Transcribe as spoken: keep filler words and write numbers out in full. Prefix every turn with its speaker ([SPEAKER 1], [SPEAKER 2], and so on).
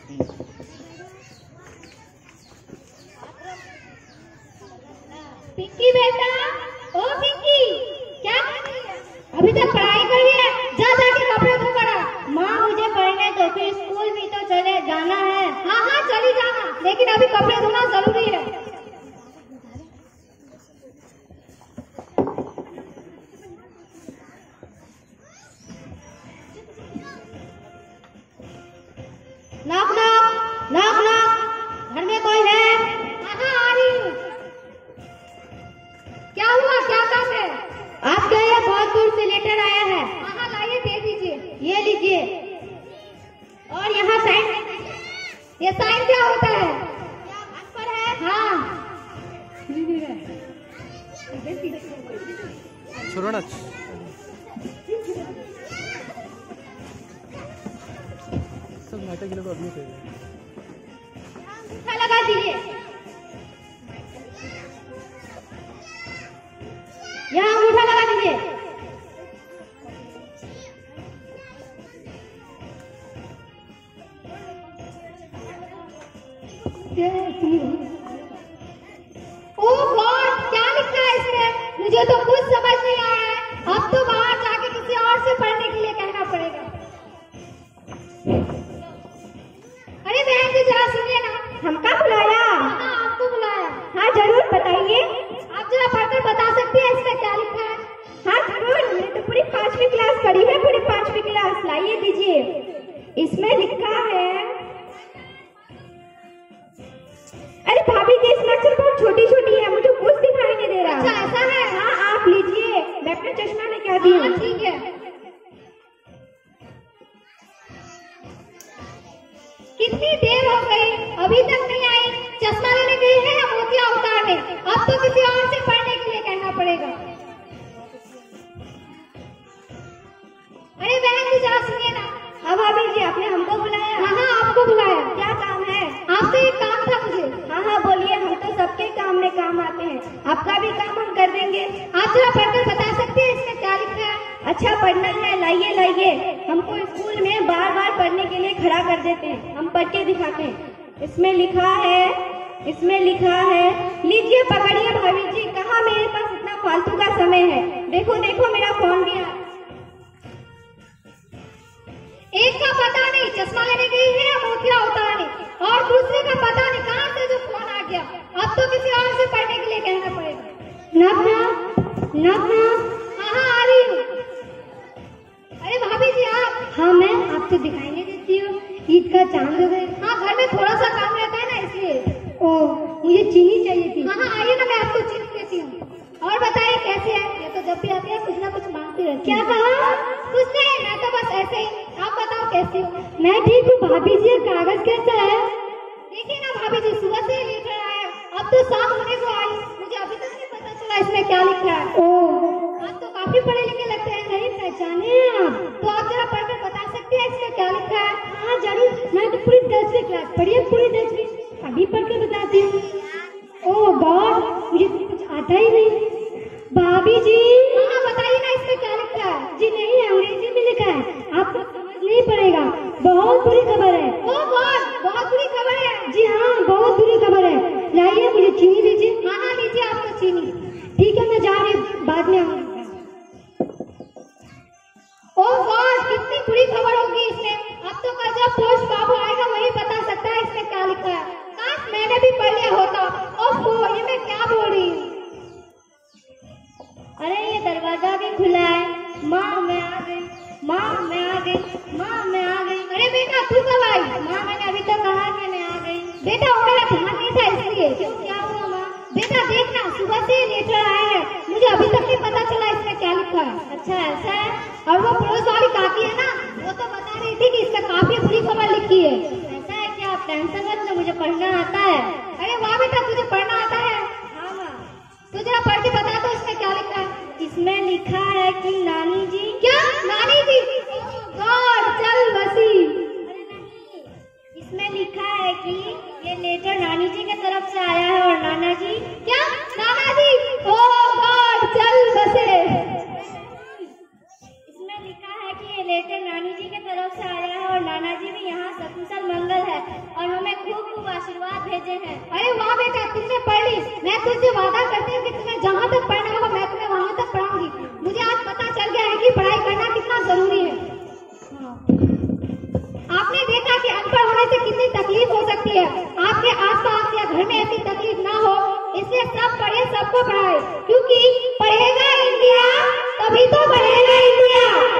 [SPEAKER 1] पिंकी बेटा, ओ पिंकी, क्या कर रही है? अभी तक पढ़ाई कर रही है? जा जाके कपड़े धो कर आ। माँ मुझे पढ़ने दो, फिर स्कूल भी तो चले जाना है। हाँ हाँ चली जाना, लेकिन अभी कपड़े धोना जरूरी है। नॉक नॉक नॉक नॉक, घर में कोई है? हाँ हाँ आ रही हूँ। क्या हुआ, क्या काम है? आपके यहाँ बहुत दूर से लेटर आया है। हाँ हाँ लाइए, दे दीजिए। ये लीजिए। और यहाँ साइन, ये साइन क्या होता है? क्या हाथ पर है? हाँ
[SPEAKER 2] छोड़ो ना, सब नाटक के लोग अभी कर रहे हैं।
[SPEAKER 1] लगा दीजिए, यहाँ अंगूठा लगा दीजिए। ओह गॉड, क्या लिखा है इसमें? मुझे तो कुछ समझ नहीं आ रहा है। अब तो बाहर जाके किसी और से पढ़ने के लिए कहना पड़ेगा। अरे बहन जी जरा सुनिए ना। हमका बुलाया? हाँ आपको बुलाया। हाँ जरूर बताइए। आप जरा पढ़कर बता सकती हैं इसमें क्या लिखा है? हाँ जरूर, मैं तो पूरी पांचवी क्लास पढ़ी है, पूरी पांचवी क्लास। लाइए दीजिए। इसमें लिखा है, अरे भाभी जी इसमें अक्षर बहुत छोटी छोटी है, मुझे कुछ दिखाई नहीं दे रहा। अच्छा ऐसा है? हाँ आप लीजिए, मैं अपना चश्मा लेके आती हूँ। हाँ ठीक है। कितनी देर हो गई, अभी तक नहीं आई। चश्मा लेने गई है या मोतिया उतारने? अब तो किसी और से पढ़ने के लिए कहना पड़ेगा। अरे बहन जी जरा सुनिए ना। हाँ भाभी जी आपने हमको बुलाया? हाँ हाँ आपको बुलाया। क्या काम है? आपसे एक काम था मुझे। हाँ हाँ बोलिए, हम तो सबके काम में काम आते हैं, आपका भी काम हम कर देंगे। आप जरा पढ़कर बता सकते हैं इसमें क्या लिखा है? अच्छा पढ़ना है, लाइए लाइए। हमको स्कूल में बार बार पढ़ने के लिए खड़ा कर देते हैं, हम पढ़ के दिखाते हैं। इसमें लिखा है, इसमें लिखा है, लीजिए पकड़िए भाभी जी। कहाँ मेरे पास इतना फालतू का समय है? देखो देखो मेरा फोन भी आ। एक का पता नहीं चश्मा लेने गई है या मोतिया उतारने, और दूसरे का पता नहीं कहाँ से जो फोन आ गया। अब तो किसी और से पढ़ने के लिए कहना पड़ेगा। नक नक नक नक। हाँ हाँ आ रही हूँ। अरे भाभी जी आप? हाँ मैं, आपको दिखाई नहीं देती हूँ? ईद का चांद हो गए। हाँ घर में थोड़ा सा काम रहता है ना इसलिए। ओह मुझे चीनी चाहिए थी। हाँ हाँ आइए ना, मैं आपको चीनी देती हूँ। और बताइए कैसे है? ये तो जब भी आती है कुछ ना कुछ मांगती रहती है। क्या कहा? कुछ नहीं, मैं तो बस ऐसे ही। आप बताओ कैसी हो? मैं ठीक हूँ। भाभी जी कागज कैसा है? देखिए ना भाभी जी, सुबह से लिख रहा है, अब तो शाम होने को आई, मुझे अभी तक नहीं पता चला इसमें क्या लिखा है। ओह आप तो काफी पढ़े लिखे लगते हैं। नहीं पहचाने आप? तो आप जरा पढ़कर बता सकते हैं इसमें क्या लिखा है? हाँ जरूर, मैं तो पूरी दसवीं क्लास पढ़ी है, पूरी दसवीं। अभी पढ़ के बताती हूँ। ओह गॉड, मुझे तो कुछ आता ही नहीं। भाभी जी हाँ बताइए ना इसमें क्या लिखा है? जी नहीं अंग्रेजी में लिखा है, आपको समझ नहीं पड़ेगा। बहुत बुरी खबर है। ओह गॉड, बहुत बुरी खबर है? जी हाँ बहुत बुरी खबर है। लाइए मुझे चीनी दीजिए। हाँ हाँ लीजिए आपको चीनी। ठीक है मैं जा रही हूँ, बाद में आऊंगी। ओह गॉड, कितनी बुरी खबर होगी इसमें। अब तो कल जब पोस्ट बाबू आएगा वही बता सकता है इसमें क्या लिखा है। काश मैंने भी पढ़ लिया होता। ओह ये मैं क्या बोल रही हूँ। अरे ये दरवाजा भी खुला है। माँ मैं आ गई, माँ मैं आ गई, माँ मैं आ गई। अरे बेटा तू कब आई? माँ मैंने अभी तक कहा कि मैं आ गई। बेटा वो मेरा ध्यान नहीं था इसलिए। क्यों क्या हुआ माँ? बेटा देखना सुबह से लेटर आया है, मुझे अभी तक नहीं पता चला इसमें क्या लिखा है। अच्छा ऐसा है? और वो पड़ोस वाली काकी है ना, वो तो बता रही थी कि इसमें काफी बुरी खबर लिखी है। ऐसा है क्या? आप टेंशन मत लो, मुझे पढ़ना आता है। अरे वाह बेटा तुझे पढ़ना आता है? हाँ माँ। तो जरा पढ़ के बता दो इसमें क्या लिखा है। इसमें लिखा है कि नानी जी। क्या नानी जी? गॉड चल बसी। अरे नहीं, इसमें लिखा है कि ये लेटर नानी जी की तरफ से आया है और नाना जी। क्या नाना जी? ओह गॉड चल बसे। इसमें लिखा है कि ये लेटर नानी जी की तरफ से आया है और नाना जी भी यहाँ सकुशल मंगल है। वादा करती हूँ कि तुम्हें जहाँ तक पढ़ना होगा मैं तुम्हें वहाँ तक पढ़ाऊंगी। मुझे आज पता चल गया है कि पढ़ाई करना कितना जरूरी है। हाँ। आपने देखा कि अनपढ़ होने से कितनी तकलीफ हो सकती है। आपके आसपास या घर में ऐसी तकलीफ ना हो, इसलिए सब पढ़े, सबको पढ़ाए, क्योंकि पढ़ेगा इंडिया तभी तो बढ़ेगा इंडिया।